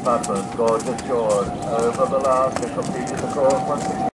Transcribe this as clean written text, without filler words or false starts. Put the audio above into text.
Pappas, gorgeous shores. Over the last, they completed the course once again.